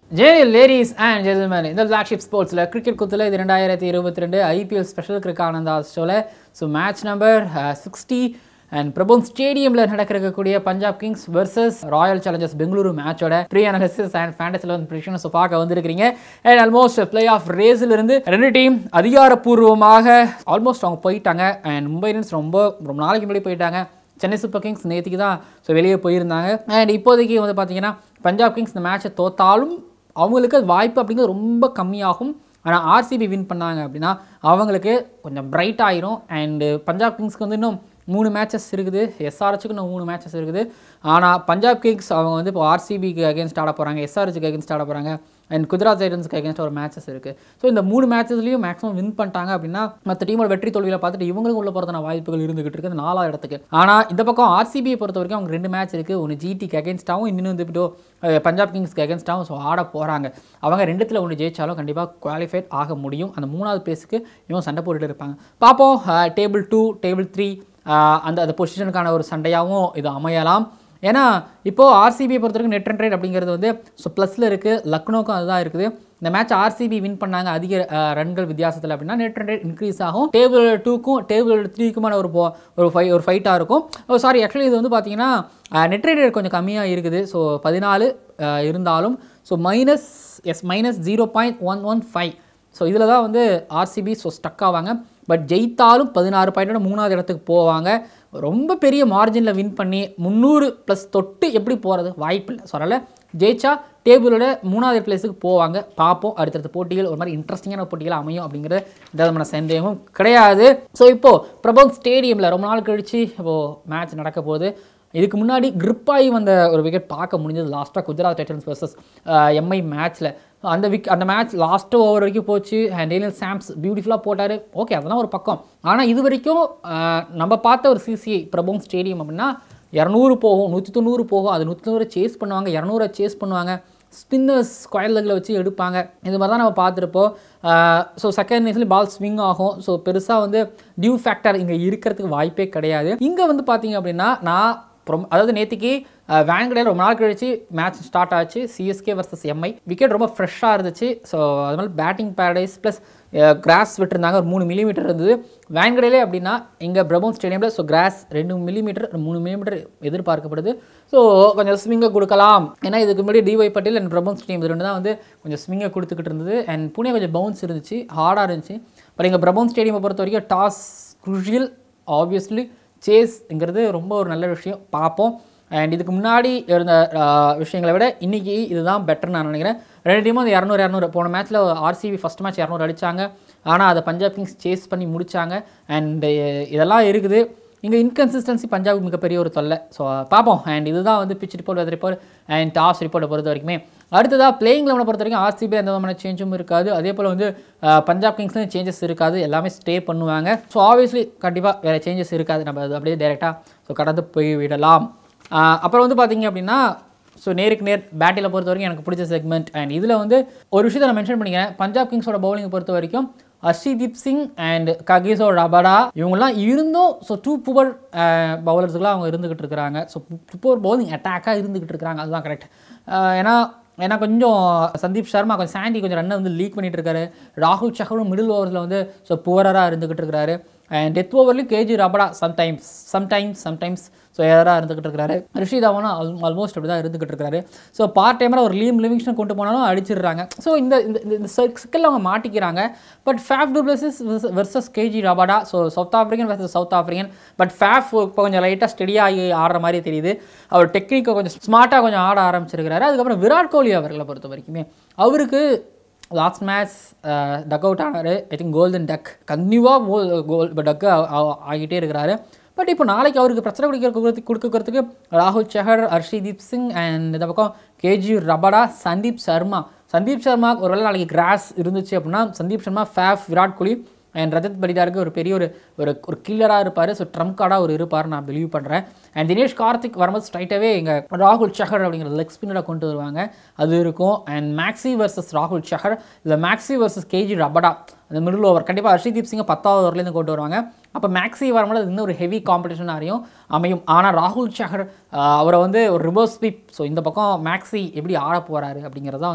Ladies and gentlemen, in the flagship sports cricket kuthula idu 2022 IPL special Cricanandha show so match number 60 and Prabhum Stadium la nadakirukkudiya Punjab Kings versus Royal Challengers Bengaluru match oda pre-analysis and fantasy 11 predictions so paaka vandirukringa and almost playoff race la irundhu rendu team adhigarapoorvamaga almost avanga poitanga and Mumbai Indians romba naalukku munadi poitanga Chennai Super Kings நேத்திக்கு தான் so வெளியே போயிருந்தாங்க and இப்போதைக்கு வந்து பார்த்தீங்கன்னா Punjab Kings இந்த மேட்சை தோத்தாலும் அவங்களுக்கு வாய்ப்பு அப்படிங்கிறது ரொம்ப கம்மியாகும் ஆனால் RCB வின் பண்ணாங்க அப்படின்னா அவங்களுக்கு கொஞ்சம் பிரைட் ஆயிரும் அண்டு பஞ்சாப் கிங்ஸ்க்கு வந்து இன்னும் 3 மேட்சஸ் இருக்குது SRHக்கு இன்னும் 3 மேட்சஸ் இருக்குது ஆனால் பஞ்சாப் கிங்ஸ் அவங்க வந்து இப்போ RCBக்கு அகேன்ஸ்ட் ஆட போகிறாங்க SRHக்கு அகேன்ஸ்ட் ஆட போகிறாங்க அண்ட் குஜராத் டைட்டன்ஸ்க்கு அகேன்ஸ்ட் ஒரு மேட்சஸ் இருக்குது ஸோ இந்த 3 மேட்சஸ்லையும் மேக்ஸிமம் வின் பண்ணிட்டாங்க அப்படின்னா மற்ற டீமோட வெற்றி தோல்வியில் பார்த்துட்டு இவங்களுக்கு உள்ள போகிறதான வாய்ப்புகள் இருந்துகிட்டு இருக்குது 4வது இடத்துக்கு ஆனால் இந்த பக்கம் RCBயை பொறுத்த வரைக்கும் அவங்க 2 மேட்ச் இருக்குது ஒன்று GTக்கு அகேன்ஸ்டாகவும் இன்னும் வந்துட்டு பஞ்சாப் கிங்ஸ்க்கு அகேன்ஸ்டாகவும் ஸோ ஆட போகிறாங்க அவங்க 2த்துல 1 ஜெயிச்சாலும் கண்டிப்பாக குவாலிஃபைட் ஆக முடியும் அந்த 3வது பிளேஸுக்கு இவங்க சண்டை போட்டுட்டு இருப்பாங்க பார்ப்போம் டேபிள் 2 டேபிள் 3 அந்த பொசிஷனுக்கான ஒரு சண்டையாகவும் இது அமையலாம் ஏன்னா இப்போது RCBயை பொறுத்த வரைக்கும் நெட் ரன் ரேட் அப்படிங்கிறது வந்து ஸோ ப்ளஸில் இருக்குது லக்னோக்கும் அதுதான் இருக்குது இந்த மேட்ச் RCB வின் பண்ணாங்க அதிக ரன்கள் வித்தியாசத்தில் அப்படின்னா நெட் ரன் ரேட் இன்க்ரீஸ் ஆகும் டேபிள் 2க்கும் டேபிள் 3க்குமான ஒரு ஃபைட்டாக இருக்கும் சாரி ஆக்சுவலி இது வந்து பார்த்தீங்கன்னா நெட் ரன் ரேட் கொஞ்சம் கம்மியாக இருக்குது ஸோ 14 இருந்தாலும் ஸோ -0.115 ஸோ இதில் தான் வந்து RCB ஸோ ஸ்டக் ஆவாங்க பட் ஜெயித்தாலும் 16 பாயிண்டோட 3வது இடத்துக்கு போவாங்க ரொம்ப பெரிய மார்ஜினில் வின் பண்ணி 300+ தொட்டு எப்படி போகிறது வாய்ப்பு இல்லை ஸோ அதனால் ஜெயிச்சா டேபிளோட 3வது பிளேஸுக்கு போவாங்க பார்ப்போம் அடுத்தடுத்த போட்டிகள் ஒரு மாதிரி இன்ட்ரெஸ்டிங்கான போட்டிகள் அமையும் அப்படிங்கிற எந்த விதமான சந்தேகமும் கிடையாது ஸோ இப்போது பிரபோத் ஸ்டேடியமில் ரொம்ப நாள் கழித்து இப்போது மேட்ச் நடக்க போகுது இதுக்கு முன்னாடி கிரிப்பாகி வந்த ஒரு விக்கெட் பார்க்க முடிஞ்சது லாஸ்ட்டாக குஜராத் டைட்டன்ஸ் வர்சஸ் MI மேட்ச்சில் அந்த மேட்ச் லாஸ்ட்டு ஓவர் வரைக்கும் போச்சு டேனியல் சாம்ஸ் பியூட்டிஃபுல்லாக போட்டார் ஓகே அதெல்லாம் ஒரு பக்கம் ஆனால் இது வரைக்கும் நம்ம பார்த்த ஒரு CCI பிரபோத் ஸ்டேடியம் அப்படின்னா 200 போகும் 190 போகும் அது 190 சேஸ் பண்ணுவாங்க 200 சேஸ் பண்ணுவாங்க ஸ்பின்னர்ஸ் ஸ்கொயர் லெக்கில் வச்சு எடுப்பாங்க இது மாதிரி தான் நம்ம பார்த்துருப்போம் ஸோ செகண்ட் இன்னிங்ஸ்லேயும் பால் ஸ்விங் ஆகும் ஸோ பெருசாக வந்து டியூ ஃபேக்டர் இங்கே இருக்கிறதுக்கு வாய்ப்பே கிடையாது இங்கே வந்து பார்த்தீங்க அப்படின்னா அதாவது நேற்றுக்கு வேன்கடையில் ரொம்ப நாள் கழிச்சு மேட்ச் ஸ்டார்ட் ஆச்சு CSK வர்சஸ் MI விக்கெட் ரொம்ப ஃப்ரெஷ்ஷாக இருந்துச்சு ஸோ அதனால பேட்டிங் பேரடைஸ் ப்ளஸ் கிராஸ் விட்டுருந்தாங்க ஒரு 3 மில்லிமீட்டர் இருந்தது வேன்கடையிலே அப்படின்னா இங்கே பிரபோத் ஸ்டேடியமில் ஸோ கிராஸ் 2 மில்லிமீட்டர் 3 மில்லிமீட்டர் எதிர்பார்க்கப்படுது ஸோ கொஞ்சம் ஸ்விங்கை கொடுக்கலாம் ஏன்னா இதுக்கு முன்னாடி DY Patil and Brabourne stadium இது 2 தான் வந்து கொஞ்சம் ஸ்விங்கை கொடுத்துக்கிட்டு இருந்தது அண்ட் புனே கொஞ்சம் பவுன்ஸ் இருந்துச்சு ஹார்டாக இருந்துச்சு பட் இங்கே பிரபோத் ஸ்டேடியமை பொறுத்த வரைக்கும் டாஸ் குரூஷியல் ஆப்வியஸ்லி சேஸ்ங்கிறது ரொம்ப ஒரு நல்ல விஷயம் பார்ப்போம் அண்ட் இதுக்கு முன்னாடி இருந்த விஷயங்களை விட இன்றைக்கி இதுதான் பெட்டர்னு நான் நினைக்கிறேன் 2 டீமும் வந்து 200 போன மேட்ச்சில் RCB ஃபஸ்ட் மேட்ச் 200 அடித்தாங்க ஆனால் அதை பஞ்சாப் கிங்ஸ் சேஸ் பண்ணி முடித்தாங்க அண்ட் இதெல்லாம் இருக்குது இங்கே இன்கன்சிஸ்டன்சி பஞ்சாபுக்கு மிகப்பெரிய ஒரு தொல்லை ஸோ பார்ப்போம் அண்ட் இதுதான் வந்து pitch report weather report and toss ரிப்போர்ட்டை பொறுத்த வரைக்குமே அடுத்ததாக பிளேயிங் லெவனை பொறுத்த வரைக்கும் RCB எந்த விதமான சேஞ்சும் இருக்காது அதே போல் வந்து பஞ்சாப் கிங்ஸ்லேயும் சேஞ்சஸ் இருக்காது எல்லாமே ஸ்டே பண்ணுவாங்க ஸோ ஆப்வியஸ்லி கண்டிப்பாக வேறு சேஞ்சஸ் இருக்காது நம்ம அது அப்படியே டேரெக்டாக ஸோ கடந்து போய் விடலாம் அப்புறம் வந்து பார்த்திங்க அப்படின்னா ஸோ நேருக்கு நேர் பேட்டில் பொறுத்த வரைக்கும் எனக்கு பிடிச்ச செக்மெண்ட் அண்ட் இதில் வந்து ஒரு விஷயத்தை நான் மென்ஷன் பண்ணிக்கிறேன் பஞ்சாப் கிங்ஸோட பவுலிங்கை பொறுத்த வரைக்கும் Harshdeep Singh and Kagiso Rabada இவங்கெல்லாம் இருந்தும் ஸோ 2 புவர் பவுலர்ஸ்லாம் அவங்க இருந்துக்கிட்டு இருக்கிறாங்க ஸோ புவர் பவுலிங் அட்டாக்காக இருந்துக்கிட்டு இருக்கிறாங்க அதுதான் கரெக்ட் ஏன்னா கொஞ்சம் சந்தீப் சர்மா கொஞ்சம் சாண்டி கொஞ்சம் ரன்னை வந்து லீக் பண்ணிட்டு இருக்காரு ராகுல் சஹரும் மிடில் ஓவர்ஸில் வந்து ஸோ புவராக இருந்துக்கிட்டு இருக்கிறாரு அண்ட் டெத் ஓவர்லேயும் KG ரபடா சம்டைம்ஸ் ஸோ எதராக இருந்துக்கிட்டு இருக்கிறாரு ரிஷி தவானும் ஆல்மோஸ்ட் அப்படி தான் இருந்துக்கிட்டு இருக்காரு ஸோ பார்ட் டைமராக ஒரு லிவிங்ஸ்டன் கொண்டு போனாலும் அடிச்சிடுறாங்க ஸோ இந்த சிக்கலில் அவங்க மாட்டிக்கிறாங்க but Faf du Plessis versus KG Rabada so South African versus South African but Faf இப்போ கொஞ்சம் லைட்டாக ஸ்டெடியாகி ஆடுற மாதிரி தெரியுது அவர் டெக்னிக்கை கொஞ்சம் ஸ்மார்ட்டாக கொஞ்சம் ஆட ஆரம்பிச்சிருக்கிறாரு அதுக்கப்புறம் விராட் கோலி அவர்களை பொறுத்த வரைக்குமே அவருக்கு லாஸ்ட் மேட்ச் டக் அவுட் ஆனார் ஐ திங்க் கோல்டன் டக் கன்டினியூவாக டக்கு ஆகிட்டே இருக்கிறாரு பட் இப்போ நாளைக்கு அவருக்கு பிரச்சனை கொடுக்கறதுக்கு ராகுல் சஹர் ஹர்ஷதீப் சிங் அண்ட் இந்த பக்கம் KG ரபடா சந்தீப் சர்மா ஒருவேளை நாளைக்கு கிராஸ் இருந்துச்சு அப்படின்னா சந்தீப் சர்மா ஃபேஃப் விராட் கோலி அண்ட் ரஜத் படிதாருக்கு ஒரு பெரிய ஒரு கில்லராக இருப்பார் ஸோ ட்ரம்ப் கார்டாக ஒரு இருப்பார் நான் பிலீவ் பண்ணுறேன் அண்ட் தினேஷ் கார்த்திக் வரும்போது ஸ்ட்ரைட்டாகவே இங்கே ராகுல் சஹர் அப்படிங்கிற லெக் ஸ்பின்னரை கொண்டு வருவாங்க அது இருக்கும் அண்ட் மேக்ஸி வர்சஸ் ராகுல் சஹர் இல்லை மேக்ஸி வர்சஸ் KG ரபடா அந்த மிடில் ஓவர் கண்டிப்பாக ஹர்ஷதீப் சிங்கை 10வது ஓவர்லேருந்து கொண்டு வருவாங்க அப்போ மேக்ஸி வரும்போது அது இன்னும் ஒரு ஹெவி காம்படிஷனாக அமையும் ஆனால் ராகுல் சஹர் அவரை வந்து ஒரு ரிவர்ஸ் ஸ்வீப் ஸோ இந்த பக்கம் மேக்ஸி எப்படி ஆட போகிறாரு அப்படிங்கிறது தான் வந்து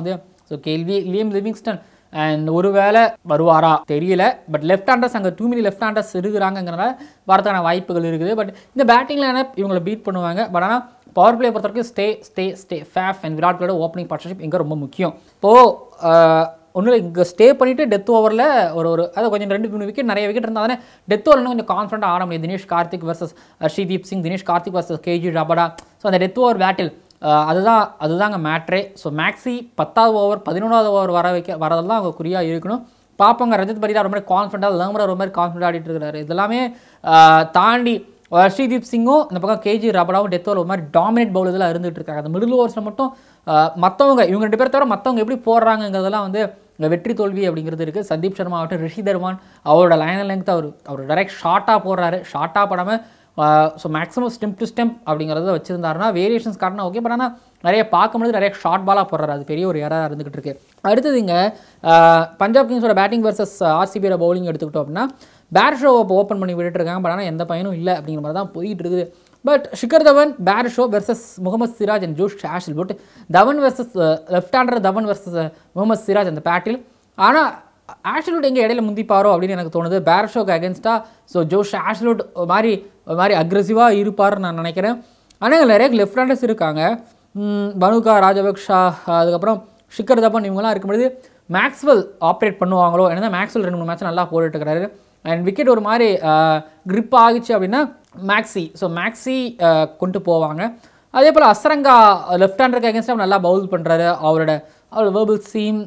ஸோ கேள்வி லியம் லிவிங்ஸ்டன் அண்ட் ஒருவேளை வருவாரா தெரியல. பட் லெஃப்ட் ஹேண்டர்ஸ் அங்கே டூ மினி லெஃப்ட் ஹேண்டர்ஸ் இருக்கிறாங்கிறனால வரதுக்கான வாய்ப்புகள் இருக்குது. பட் இந்த பேட்டிங்கில் என்ன இவங்களை பீட் பண்ணுவாங்க. பட் ஆனால் பவர் பிளே பொறுத்த வரைக்கும் ஸ்டே ஃபேஃப் அண்ட் விராட் கோலியோட ஓப்பனிங் பார்ட்னர்ஷிப் இங்கே ரொம்ப முக்கியம். இப்போது ஒன்றும் இங்கே ஸ்டே பண்ணிவிட்டு டெத் ஓவரில் அது கொஞ்சம் 2-3 விக்கெட் நிறைய விக்கெட் இருந்தால் தானே டெத் ஓவரில் கொஞ்சம் கான்ஃபிடென்ட்டாக ஆட முடியும். Dinesh Karthik versus Harshdeep Singh, Dinesh Karthik versus KG Rabada. So அந்த டெத் ஓவர் பேட்டில் அதுதாங்க மேட்ரே. ஸோ மேக்ஸி 10வது ஓவர் 11வது ஓவர் வரதெல்லாம் அவங்க குறியாக இருக்கணும். பார்ப்போங்க. ரஜத் பரிதா ரொம்ப கான்ஃபிடென்ட்டாக, லேமரா ரொம்ப கான்ஃபிடென்ட்டாக ஆடிட்டு இருக்கிறாரு. இதெல்லாமே தாண்டி ஹர்ஷதீப் சிங்கும் இந்த பக்கம் கேஜி ரபாடாவும் டெத் ஓவர் ஒரு மாதிரி டாமினேட் பவுலர்லாம் இருந்துகிட்டு இருக்காங்க. அந்த மிடில் ஓவர்ஸில் மட்டும் மற்றவங்க இவங்க 2 பேர் தவிர மற்றவங்க எப்படி போடுறாங்கிறதெல்லாம் வந்து வெற்றி தோல்வி அப்படிங்கிறது இருக்குது. சந்தீப் சர்மா ஆகட்டும், ரிஷி தர்மான் அவரோட லைன் லெங்க் அவர் டைரெக்ட் ஷார்ட்டாக போடுறாரு. ஷார்ட்டாக படாமல் so maximum stump to stump அப்படிங்கிறத வச்சுருந்தாருன்னா வேரியேஷன்ஸ் காட்டினா ஓகே. பட் ஆனால் நிறைய பார்க்கும்போது நிறைய ஷார்ட் பாலாக போடுறாரு. அது பெரிய ஒரு எராக இருந்துகிட்டு இருக்கு. அடுத்தது இங்கே பஞ்சாப் கிங்ஸோட பேட்டிங் வர்சஸ் ஆர்சிபியோட பவுலிங் எடுத்துக்கிட்டோம் அப்படின்னா பேர் ஷோவை இப்போ ஓப்பன் பண்ணி விட்டுருக்காங்க. பட் ஆனால் எந்த பயனும் இல்லை அப்படிங்கிற மாதிரி தான் போயிட்டு இருக்குது. But Shikhar Dhawan, Bairstow versus Mohammed Siraj and Josh Hazlewood, Dhawan versus left hander Dhawan versus Mohammed Siraj அந்த பேட்டில். ஆனால் ஆஷ்விட் எங்கே இடையில முந்திப்பாரோ அப்படின்னு எனக்கு தோணுது. பேர் ஷோக்கு அகேன்ஸ்டாக ஸோ ஜோஷ் ஆஷ்விட் ஒரு மாதிரி அக்ரெசிவாக இருப்பார்னு நான் நினைக்கிறேன். ஆனால் இங்கே நிறைய லெஃப்ட் ஹேண்டர்ஸ் இருக்காங்க. பனுகா ராஜபக்ஷா, அதுக்கப்புறம் ஷிகர் தவன் இவங்கெல்லாம் இருக்கும்போது மேக்ஸ்வெல் ஆப்ரேட் பண்ணுவாங்களோ. ஏன்னா மேக்ஸ்வெல் 2-3 மேட்ச் நல்லா போட்டுருக்கிறாரு. அண்ட் விக்கெட் ஒரு மாதிரி க்ரிப் ஆகிச்சு அப்படின்னா மேக்ஸி கொண்டு போவாங்க. அதே போல் அசரங்கா லெஃப்ட் ஹேண்டருக்கு அகேன்ஸ்டாக நல்லா பவுல் பண்ணுறாரு. அவரோட வேர்பிள் சீம்,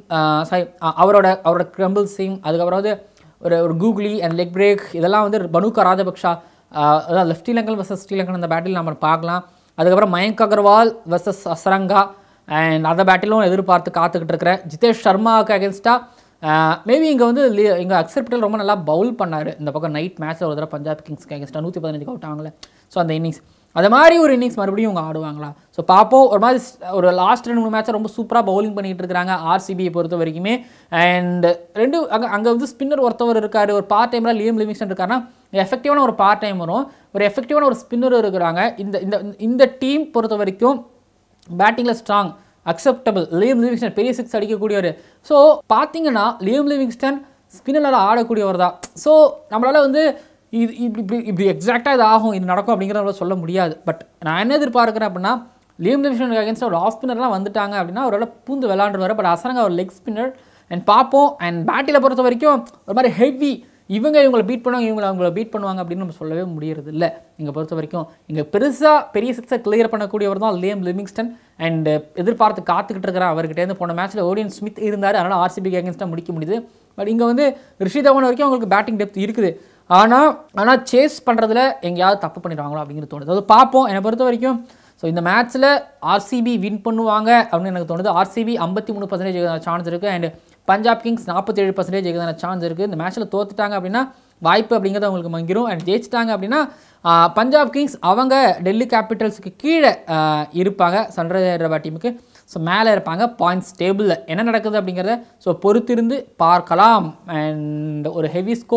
அவரோட கிரம்பிள் சீம், அதுக்கப்புறம் வந்து ஒரு கூகுளி அண்ட் லெக் பிரேக் இதெல்லாம் வந்து பனுகா ராஜபக்ஷா அதாவது லெஃப்ட் ஸ்ரீலங்கன் வர்சஸ் ஸ்ரீலங்கன் அந்த பேட்டில் நம்ம பார்க்கலாம். அதுக்கப்புறம் மயங்க் அகர்வால் வர்சஸ் அசரங்கா அண்ட் அந்த பேட்டிலும் எதிர்பார்த்து காத்துக்கிட்டு இருக்கிறேன். ஜிதேஷ் சர்மாவுக்கு அகேன்ஸ்டாக மேபி இங்கே வந்து இங்கே அக்ஷர் பட்டேல் ரொம்ப நல்லா பவுல் பண்ணார். இந்த பக்கம் நைட் மேட்ச்சில் ஒரு தடவை பஞ்சாப் கிங்ஸ்க்கு அகேன்ஸ்டாக 115 அவுட் ஆகல. ஸோ அந்த இன்னிங்ஸ் அது மாதிரி ஒரு இன்னிங்ஸ் மறுபடியும் அவங்க ஆடுவாங்களா? ஸோ பார்ப்போம். ஒரு மாதிரி ஒரு லாஸ்ட் 2-3 மேட்சை ரொம்ப சூப்பராக பவுலிங் பண்ணிகிட்டு இருக்கிறாங்க ஆர்சிபியை பொறுத்த வரைக்குமே. அண்ட் அங்கே வந்து ஸ்பின்னர் ஒருத்தவர் இருக்கார். ஒரு பார்ட் டைமில் லியம் லிவிங்ஸ்டன் இருக்காருன்னா எஃபெக்டிவான ஒரு பார்ட் டைம் வரும், ஒரு எஃபெக்டிவான ஒரு ஸ்பின்னர் இருக்கிறாங்க. இந்த டீம் பொறுத்த வரைக்கும் பேட்டிங்கில் ஸ்ட்ராங், அக்செப்டபிள். லியம் லிவிங்ஸ்டன் பெரிய 6 அடிக்கக்கூடியவர். ஸோ பார்த்தீங்கன்னா லியம் லிவிங்ஸ்டன் ஸ்பின்னரால் ஆடக்கூடியவர் தான். ஸோ நம்மளால் வந்து இப்படி எக்ஸாக்டாக இது ஆகும், இது நடக்கும் அப்படிங்கிறத சொல்ல முடியாது. பட் நான் என்ன எதிர்பார்க்குறேன் அப்படின்னா லியம் லிவிங்ஸ்டன் அகேன்ஸ்டாக ஒரு ஆஃப் ஸ்பின்னர்லாம் வந்துட்டாங்க அப்படின்னா அவரோட பூந்து விளாண்டுருவார். பட் அசரங்க ஒரு லெக் ஸ்பின்னர் அண்ட் பார்ப்போம். அண்ட் பேட்டில் பொறுத்த வரைக்கும் ஒரு மாதிரி ஹெவி, இவங்களை பீட் பண்ணுவாங்க, அவங்கள பீட் பண்ணுவாங்க அப்படின்னு நம்ம சொல்லவே முடியறது இல்லை. இங்கே பொறுத்த வரைக்கும் இங்கே பெரிய 6 கிளியர் பண்ணக்கூடியவர் தான் லியம் லிவிங்ஸ்டன். அண்ட் எதிர்பார்த்து காத்துக்கிட்டு இருக்கிற அவர்கிட்டேருந்து போன மேட்ச்சில் ஓடியன் ஸ்மித் இருந்தார், அதனால் ஆர்சிபிக்கு அகேன்ஸ்டாக முடிக்க முடியுது. பட் இங்கே வந்து ரிஷி தவன் வரைக்கும் அவங்களுக்கு பேட்டிங் டெப்த் இருக்குது. ஆனால் சேஸ் பண்ணுறதுல எங்கேயாவது தப்பு பண்ணிடுவாங்களோ அப்படிங்கிறது தோணுது. அது பார்ப்போம். என்னை பொறுத்த வரைக்கும் ஸோ இந்த மேட்ச்சில் ஆர்சிபி வின் பண்ணுவாங்க அப்படின்னு எனக்கு தோணுது. ஆர்சிபி 53% சான்ஸ் இருக்குது. அண்ட் பஞ்சாப் கிங்ஸ் 47% சான்ஸ் இருக்குது. இந்த மேட்ச்சில் தோத்துட்டாங்க அப்படின்னா வாய்ப்பு அப்படிங்கிறது அவங்களுக்கு மங்கிரும். அண்ட் ஜெயிச்சிட்டாங்க அப்படின்னா பஞ்சாப் கிங்ஸ் அவங்க டெல்லி கேபிட்டல்ஸுக்கு கீழே இருப்பாங்க, சன்ரைசர்ஸ் ஹைதராபாத் டீமுக்கு. ஸோ மேலே இருப்பாங்க பாயிண்ட்ஸ் டேபிளில். என்ன நடக்குது அப்படிங்கிறத ஸோ பொறுத்திருந்து பார்க்கலாம். அண்ட் ஒரு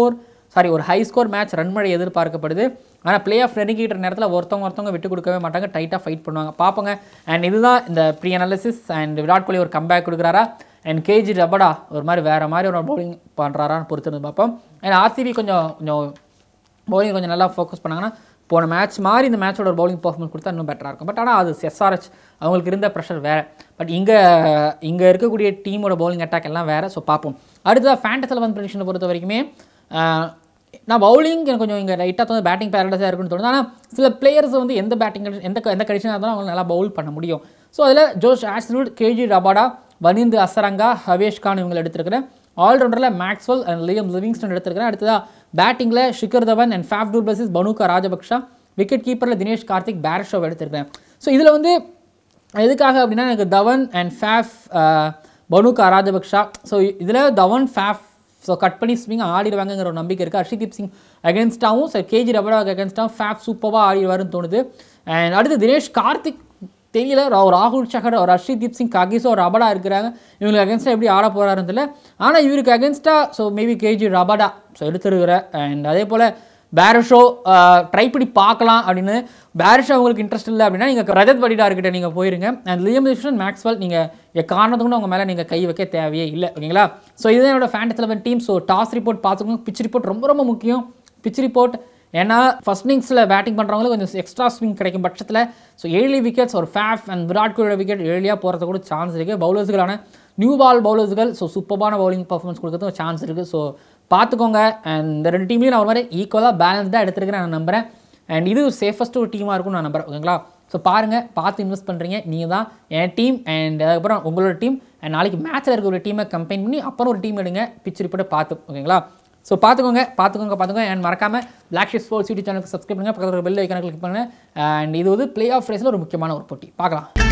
ஒரு ஹை ஸ்கோர் மேட்ச் ரன்மழை எதிர்பார்க்கப்படுது. ஆனால் பிளே ஆஃப் நெருங்கிட்ட நேரத்தில் ஒருத்தவங்க விட்டு கொடுக்கவே மாட்டாங்க, டைட்டாக ஃபைட் பண்ணுவாங்க. பார்ப்போங்க. அண்ட் இதுதான் இந்த pre analysis. And Virat Kohli ஒரு கம்பேக் கொடுக்குறாரா, அண்ட் கேஜி ரபாடா ஒரு மாதிரி வேறு மாதிரி ஒரு பவுலிங் பண்ணுறாரான்னு பொறுத்திருந்து பார்ப்போம். அண்ட் ஆர்சிபி கொஞ்சம் பவுலிங் கொஞ்சம் நல்லா ஃபோக்கஸ் பண்ணாங்கன்னா போன மேட்ச் மாதிரி இந்த மேட்சோட ஒரு பவுலிங் பர்ஃபார்மன்ஸ் கொடுத்தா இன்னும் பெட்டராக இருக்கும். பட் ஆனால் அது எஸ்ஆர்ஹெச் அவங்களுக்கு இருந்த ப்ரெஷர் வேறு. பட் இங்கே இருக்கக்கூடிய டீமோட பவுலிங் அட்டாக் எல்லாம் வேறு. ஸோ பார்ப்போம். அடுத்ததாக ஃபேண்டஸி 11 ப்ரெடிக்ஷனை பொறுத்த வரைக்குமே நான் பவுலிங் எனக்கு கொஞ்சம் இங்கே ரைட்டாக வந்து பேட்டிங் பேரடைஸாக இருக்குன்னு தோணுது. ஆனால் சில பிளேயர்ஸ் வந்து எந்த பேட்டிங் எந்த கண்டிஷனாக இருந்தாலும் அவங்க நல்லா பவுல் பண்ண முடியும். ஸோ அதில் Josh Hazlewood, KG Rabada, Wanindu Hasaranga, Avesh Khan இவங்களை எடுத்துருக்கிறேன். ஆல்ரவுண்டரில் மேக்ஸ்வெல் அண்ட் லியம் லிவிங்ஸ்டன் எடுத்துருக்கிறேன். அடுத்ததாக பேட்டிங்கில் Shikhar Dhawan and Faf du Plessis Bhanuka Rajapaksa, wicket கீப்பரில் தினேஷ் கார்த்திக், பேர் ஷோ எடுத்துருக்கிறேன். ஸோ இதில் வந்து எதுக்காக அப்படின்னா எனக்கு Dhawan and Faf Bhanuka Rajapaksa. So இதில் தவன் ஃபேஃப் ஸோ கட் பண்ணி ஸ்விங் ஆடிடுவாங்கிற ஒரு நம்பிக்கை இருக்குது. ஹர்ஷதீப் சிங் அகேன்ஸ்டாகவும் கேஜி ரபாடாவுக்கு அகேன்ஸ்டாகவும் ஃபேஃப் சூப்பராக ஆடிடுவாருன்னு தோணுது. அண்ட் அடுத்து தினேஷ் கார்த்திக் தெரியல, ராகுல் சஹர், ஒரு ஹர்ஷதீப் சிங், காகிஸோ, ஒரு ரபாடா இருக்கிறாங்க. இவங்களுக்கு அகேன்ஸ்டாக எப்படி ஆட போகிறாருன்னு தெரியல. ஆனால் இவருக்கு அகேன்ஸ்டாக so maybe KG Rabada so எடுத்துருக்கிறேன். அண்ட் அதே போல் பேரிஷோ ட்ரை பண்ணி பார்க்கலாம் அப்படின்னு. பேரிஷோ உங்களுக்கு இன்ட்ரெஸ்ட் இல்லை அப்படின்னா நீங்கள் ரஜத் படிடார்கிட்ட நீங்கள் போயிருங்க. அண்ட் லியம் நியூட்டன் மேக்ஸ்வெல் நீங்கள் காரணத்துக்கு அவங்க மேலே நீங்கள் கை வைக்க தேவையே இல்லை. ஓகேங்களா? ஸோ இதுதான் என்னோட fantasy 11 team. So toss report பார்த்துக்கோங்க. பிச் ரிப்போர்ட் ரொம்ப ரொம்ப முக்கியம். பிச் ரிப்போர்ட் ஏன்னா ஃபர்ஸ்ட் இன்னிங்ஸில் பேட்டிங் பண்ணுறவங்களுக்கு கொஞ்சம் எக்ஸ்ட்ரா ஸ்விங் கிடைக்கும் பட்சத்தில் ஸோ ஏர்லி விக்கெட்ஸ் ஒரு ஃபேஃப் அண்ட் விராட் கோலியோட விக்கெட் ஏர்லியாக போகிறது கூட சான்ஸ் இருக்குது. பவுலர்ஸுகளான நியூ பால் பவுலர்ஸுகள் ஸோ சூப்பரான பவுலிங் பர்ஃபார்மன்ஸ் கொடுக்கறதுக்கு சான்ஸ் இருக்குது. ஸோ பார்த்துக்கோங்க. அண்ட் இந்த 2 டீம்லையும் நான் ஒரு மாதிரி ஈக்குவலாக பேலன்ஸ்டாக எடுத்துருக்கேன் நான் நம்புகிறேன். அண்ட் இது சேஃபஸ்ட் ஒரு டீமாக இருக்கும்னு நான் நம்புகிறேன். ஓகேங்களா? ஸோ பாருங்கள், பார்த்து இன்வெஸ்ட் பண்ணுறீங்க நீங்கள் தான் என் டீம் அண்ட் அதுக்கப்புறம் உங்களோட டீம். அண்ட் நாளைக்கு மேட்ச்சில் இருக்க ஒரு டீமை கம்பைன் பண்ணி அப்புறம் ஒரு டீம் எடுங்க. பிச் ரிப்போர்ட்டை பார்த்து. ஓகேங்களா? ஸோ பார்த்துக்கோங்க. அண்ட் மறக்காமல் பிளாக் ஷீப் ஸ்போர்ட்ஸ் யூடியூப் சேனலுக்கு சப்ஸ்கிரைப் பண்ணுங்கள். பக்கத்தில் பெல் ஐக்கானை கிளிக் பண்ணுங்கள். அண்ட் இது வந்து பிளே ஆஃப் ரேஸில் ஒரு முக்கியமான ஒரு போட்டி. பார்க்கலாம்.